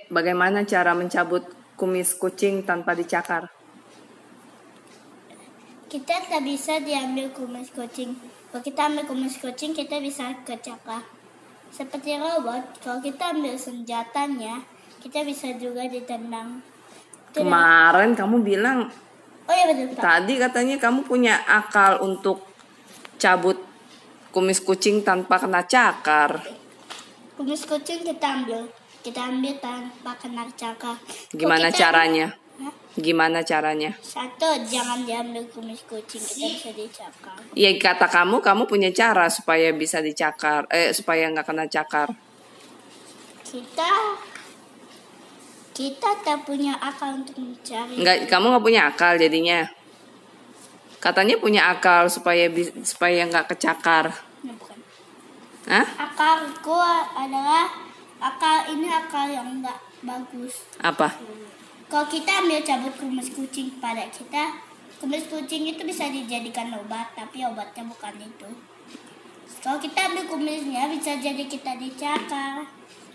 bagaimana cara mencabut kumis kucing tanpa dicakar? Kita tak bisa diambil kumis kucing. Kalau kita ambil kumis kucing, kita bisa kecakar. Seperti robot, kalau kita ambil senjatanya, kita bisa juga ditendang. Kemarin kamu bilang, oh iya betul Pak. Tadi katanya kamu punya akal untuk cabut kumis kucing tanpa kena cakar. Kumis kucing kita ambil tanpa kena cakar. Gimana caranya? Gimana caranya? Satu, jangan diambil kumis kucing, kita bisa dicakar. Iya, kata kamu punya cara supaya bisa dicakar, supaya nggak kena cakar. Kita tak punya akal untuk mencari. Kamu nggak punya akal jadinya. Katanya punya akal supaya nggak kecakar. Nah, bukan. Hah? Akalku adalah akal yang nggak bagus. Apa? Kalau kita ambil cabut kumis kucing pada kita, kumis kucing itu bisa dijadikan obat, tapi obatnya bukan itu. Kalau kita ambil kumisnya, bisa jadi kita dicakar.